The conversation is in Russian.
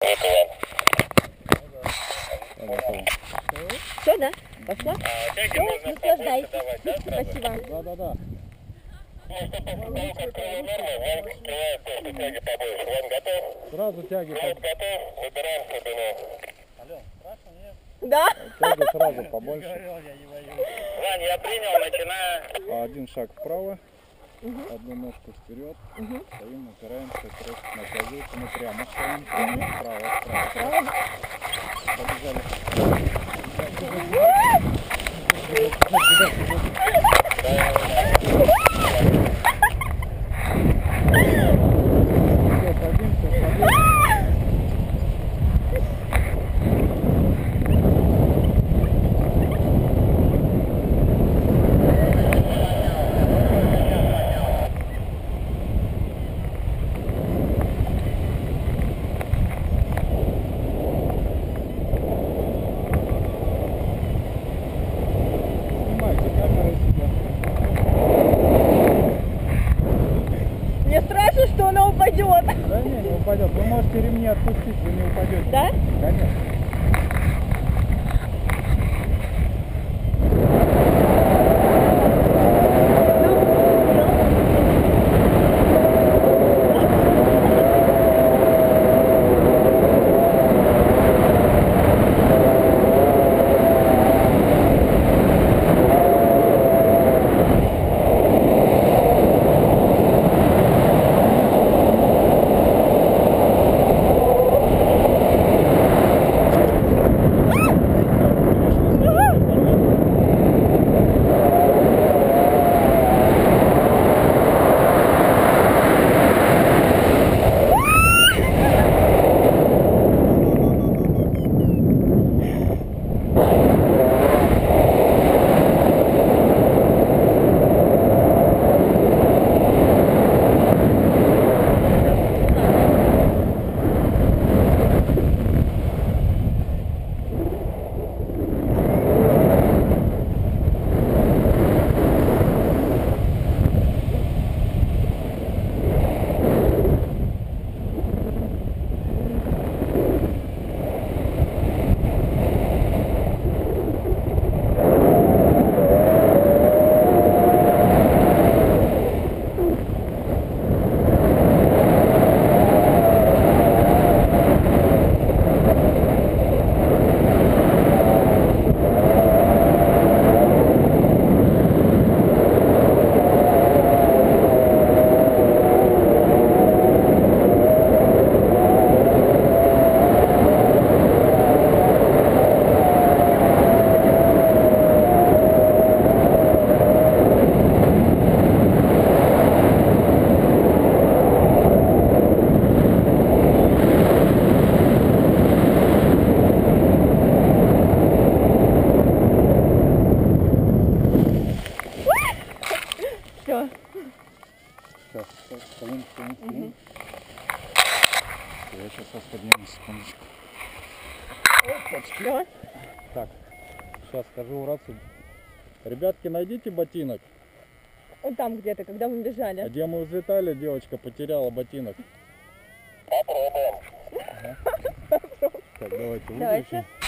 Все, да? Пошла? Все, наслаждайтесь. Спасибо. Да. Сразу тяги. Выбираем глубину. Алло, страшно, нет? Да? Тяги сразу побольше. Вань, я принял, начинаю. Один шаг вправо, одну ножку вперед, стоим, упираемся, просто на позицию, мы прямо стоим, прямо, вправо. Побежали. Мне страшно, что она упадет. Да не упадет. Вы можете ремни отпустить, вы не упадете. Да? Конечно. Все. Сейчас, стоим. Я сейчас вас подниму, секундочку. Давай. Так, сейчас скажу в рацию. Ребятки, найдите ботинок. Он там где-то, когда мы бежали. Где мы взлетали, девочка потеряла ботинок. Попробуем. Так, давайте Давайте. выключим.